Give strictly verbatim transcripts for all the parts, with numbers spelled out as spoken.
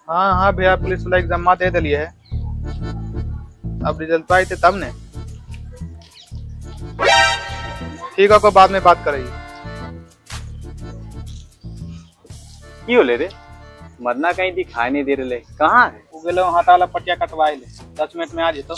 हाँ हाँ भैया, पुलिस वाला एग्जाम दे दिलिए है। अब रिजल्ट आए थे तब ने। ठीक है, को बाद में बात करेंगे। की होले रे? मरना कहीं दिखाई नहीं दे रहे, कहाँ है? वो गेलो हाथा वाला पटिया कटवाए ले, दस मिनट में आ जेतो।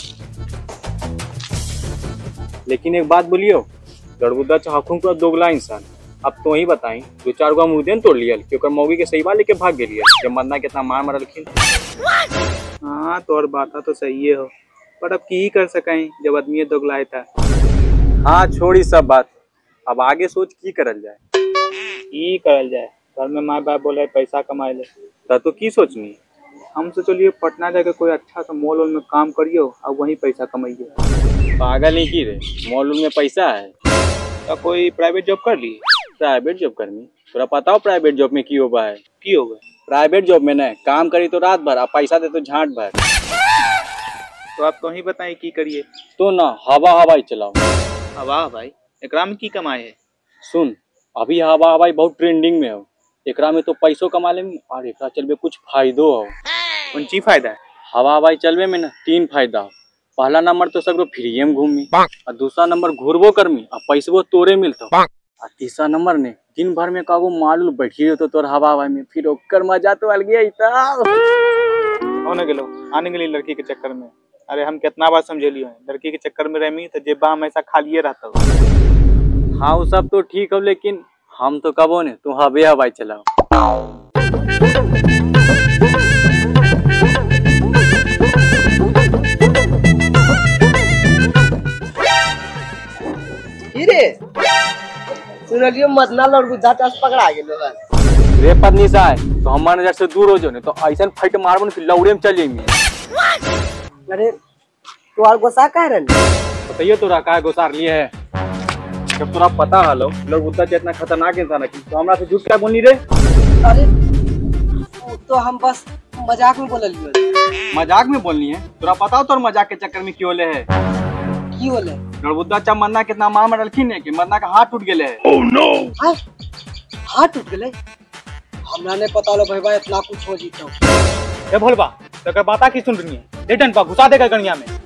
लेकिन एक बात बोलियो, लड़बुद्दा चाहूँ का दोगला इंसान। अब तो ही बताई, दो चार गो मुर्दे तोड़ लिया क्योंकि मौगी के सही बात लेके भाग गई जब मरना कितना मार मरलखिन। हाँ तोर बात तो सही है हो, पर अब की कर सकें जब आदमी दोगलाए था। हाँ छोड़ी सब बात, अब आगे सोच की करल जाए। की करल जाए, घर में माँ बाप बोले पैसा कमाए ले। ता तो की सोचनी? हम सोचलिए पटना जाके कोई अच्छा सा मॉल वॉल में काम करियो और वहीं पैसा कमाइए। पागल नहीं की रे, मॉल में पैसा है तो कोई प्राइवेट जॉब कर लिए। प्राइवेट जॉब करनी तोरा पता हो प्राइवेट जॉब में की होगा है? की होगा प्राइवेट जॉब में न काम करी तो रात भर, अब पैसा दे तो झांट भर। तो आप तो ही बताएं की करिए। तो ना हवा हवाई चलाओ। हवा भाई, एकरा में की कमाए है? सुन, अभी हवा हवाई बहुत ट्रेंडिंग में हो, एकरा में तो पैसों कमा ले और एकरा चलवे कुछ फायदो हो। कौन ची फायदा है? हवा हवाई चलवे में ना तीन फायदा हो। पहला नंबर तो सगरो फ्री में घूमी, और दूसरा नंबर घूरबो करमी और पैसबो तोरे मिलतो, और तीसरा नंबर ने दिन भर में कागो मालूल बैठी रहो तो तोर हवा हवाई में, फिर ओकर मजा तो अलग ही था। होने गेलो आने गेली लड़की के चक्कर में। अरे हम कितना बार समझेलियो है, लड़की के चक्कर में रहमी तो जेबा हमेशा खालिए रहता हो। हाँ वो सब तो ठीक हो, लेकिन हम तो कबो ने तू हवे हवाई चलाओ। सुनलियो मदना लड़बुद्दा चास पकड़ा गेलो है। रे पत्नीसा है तो हमारे नजर से दूर हो जो, नहीं तो ऐसा फाइट मारबो फिर लौड़े में चल जाएंगे। अरे तू और गोसा कह रहे बताइए तोरा का गोसार लिए है? जब तोरा पता हलो लड़बुद्दा जितना खतरनाक इंसान है तो हमरा से झूठ क्या बोलनी रे? अरे तो हम बस मजाक में बोलियो। मजाक में बोलनी है? तोरा पता हो तोर मजाक के चक्कर में क्यों होले है? की होले? लड़बुद्दा चा मरना कितना मार मरलखिन है कि मरना का हाथ टूट गेले है। Oh no! हाथ टूट गेले? हमरा ने पता लो भाई इतना कुछ हो जीतो। ए भोलबा, तकर बाता की सुन रही है? लेटन पा घुसा देगा गणिया में।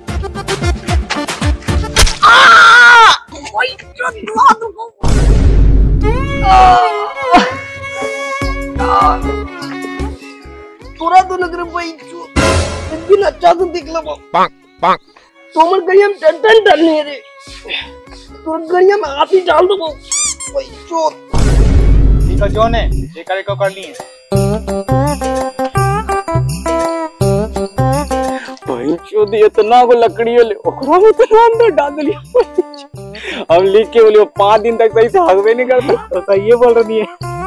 पूरा तो नगर भाई बिन अच्छा तो दिख लो। पाक पाक तोमर गड़िया में टन टन डलने रे, तो गड़िया में हाथ ही डाल दो भाई चोर। ठीक है जोन है, ये करे को कर लिए। भाई चोद इतना को लकड़ी ले ओकरा में तो अंदर डाल दिया। हम लिख के बोले पाँच दिन तक सही से हगवे नहीं करता, तो सही बोल रही है।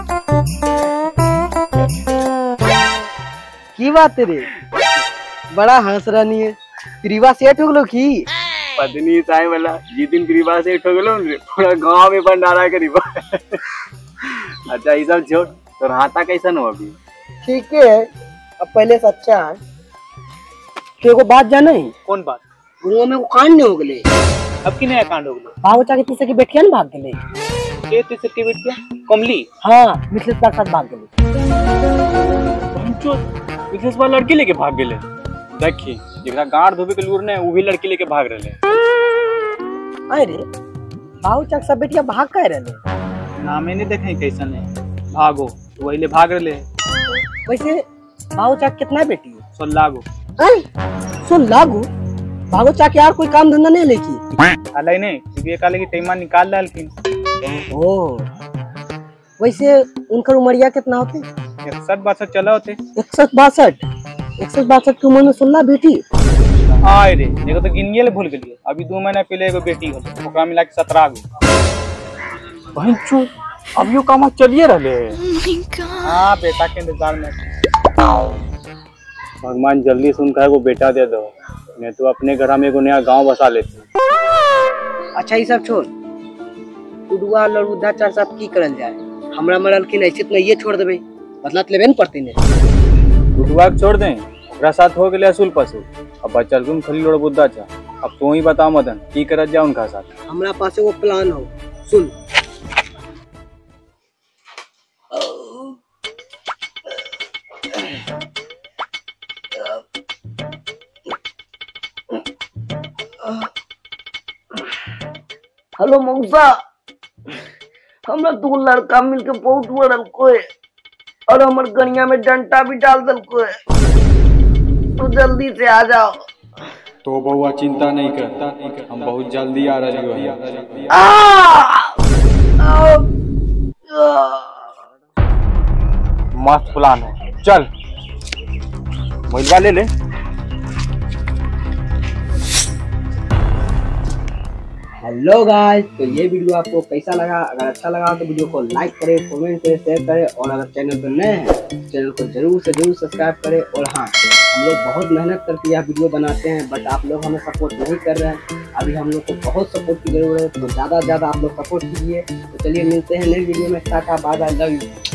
की बात रे, बड़ा हंस रही है। ग्रीवा सेठ हो गलो की? पत्नी साई वाला जी दिन ग्रीवा सेठ हो गलो रे, पूरा गांव में भंडारा करीबा। अच्छा ये सब छोड़, तो हाथा कैसन हो अभी? ठीक है, अब पहले से अच्छा है। को बात जाना है? कौन बात? गाँव में कांड नहीं हो गए। अब की नया कांड हो गए? बाबू चाके तीसरे की बेटिया ना भाग गए। के तीसरे की बेटिया? कमली? हाँ, मिथिलेश के साथ भाग गए। मिथिलेश वाला लड़की लेके भाग गए। देखिए जरा गाड़ धोबे के लूर ने वो भी लड़की लेके भाग रहे। अरे बाबू चाक सब बेटिया भाग कह रहे? ना मैंने देखे कैसन है भागो तो वही ले भाग रहे। वैसे बाबू चाक कितना बेटी है? सोलह गो। सोलह गो? बाबू चाक यार कोई काम धंधा नहीं लेकी? अलग नहीं, क्योंकि काले की टाइम निकाल डालखिन। ओ वैसे उनका उमरिया कितना होते? इकसठ बासठ चला होते। इकसठ बासठ इकसठ बासठ की उम्र में सोलह बेटी? हाँ रे, देखो तो गिनिए ले भूल गई। अभी दो महीना पहले एगो बेटी हो, ओकरा मिला के सत्रह गो। भाई चो अब यो काम चलिए रहे। हाँ बेटा के इंतजार में। भगवान जल्दी सुनकर वो बेटा दे दो, नहीं तो अपने घर में एगो नया गांव बसा लेते। अच्छा ये सब छोड़, उडुआ लड़बुद्दा चार सब की करल जाए? हमरा मरलखिन ऐसे तो ये छोड़ देबे, बदला लेबे न पड़ती ने। उडुआ के छोड़ दें, ओकरा साथ हो गेले असूल पशु। अब बचल तुम खाली लड़बुद्दा चा। अब तू ही बता मदन की करत जा उनका साथ? हमरा पास एगो प्लान हो, सुन। हेलो मौसा, हमरा दो लड़का मिलके बहुत बड़ल को है और हमर गनिया में डंटा भी डाल दल को है। तो जल्दी से आ जाओ। तो बउआ चिंता नहीं करता, हम बहुत जल्दी आ रही हो। मस्त प्लान है, चल मोबाइल ले ले। हेलो गाइस, तो ये वीडियो आपको कैसा लगा? अगर अच्छा लगा तो वीडियो को लाइक करें, कमेंट करें, शेयर करें और अगर चैनल पर नए हैं चैनल को जरूर से जरूर सब्सक्राइब करें। और हाँ, हम लोग बहुत मेहनत करके यह वीडियो बनाते हैं बट आप लोग हमें सपोर्ट नहीं कर रहे हैं। अभी हम लोग को बहुत सपोर्ट की जरूरत है, तो ज़्यादा से ज़्यादा आप लोग सपोर्ट कीजिए। तो चलिए मिलते हैं नई वीडियो में। Tata bye bye, love you.